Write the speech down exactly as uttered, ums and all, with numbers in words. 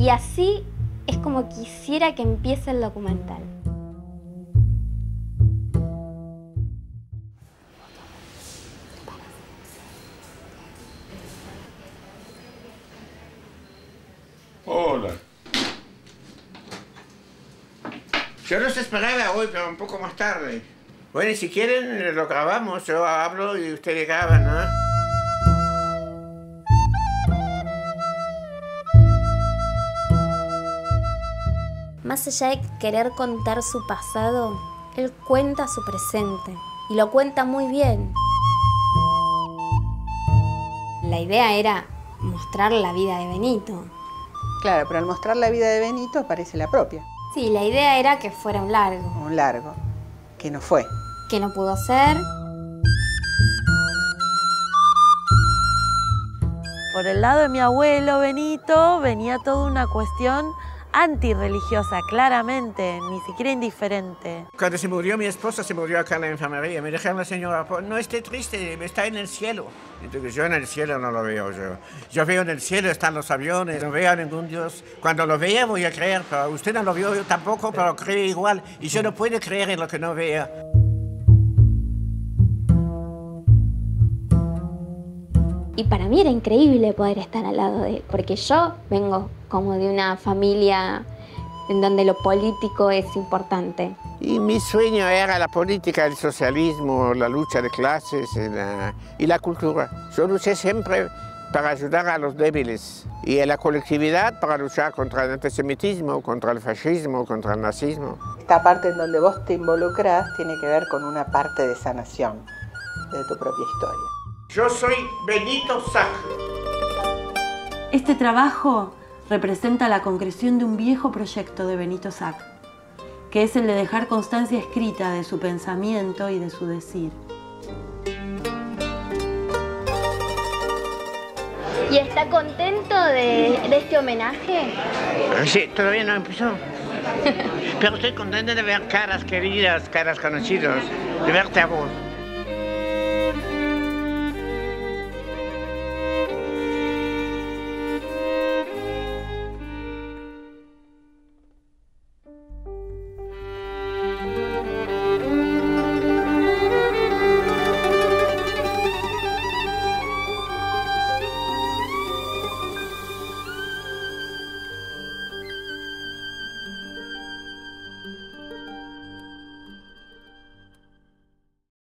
Y así es como quisiera que empiece el documental. Hola. Yo los esperaba hoy, pero un poco más tarde. Bueno, y si quieren lo grabamos, yo hablo y ustedes graban, ¿no? Más allá de querer contar su pasado, él cuenta su presente y lo cuenta muy bien. La idea era mostrar la vida de Benito. Claro, pero al mostrar la vida de Benito aparece la propia. Sí, la idea era que fuera un largo. Un largo, que no fue. Que no pudo ser. Por el lado de mi abuelo Benito venía toda una cuestión antirreligiosa, claramente, ni siquiera indiferente. Cuando se murió mi esposa, se murió acá en la enfermería. Me dijeron la señora, no esté triste, está en el cielo. Entonces yo en el cielo no lo veo. Yo, yo veo en el cielo, están los aviones, no veo a ningún Dios. Cuando lo vea voy a creer, pero usted no lo vio yo tampoco, pero cree igual. Y yo no puedo creer en lo que no vea. Y para mí era increíble poder estar al lado de él, porque yo vengo como de una familia en donde lo político es importante. Y mi sueño era la política, el socialismo, la lucha de clases y la, y la cultura. Yo luché siempre para ayudar a los débiles y en la colectividad para luchar contra el antisemitismo, contra el fascismo, contra el nazismo. Esta parte en donde vos te involucrás tiene que ver con una parte de sanación de tu propia historia. Yo soy Benito Sac. Este trabajo representa la concreción de un viejo proyecto de Benito Sac, que es el de dejar constancia escrita de su pensamiento y de su decir. ¿Y está contento de, de este homenaje? Sí, todavía no empezó. Pero estoy contento de ver caras queridas, caras conocidas, de verte a vos.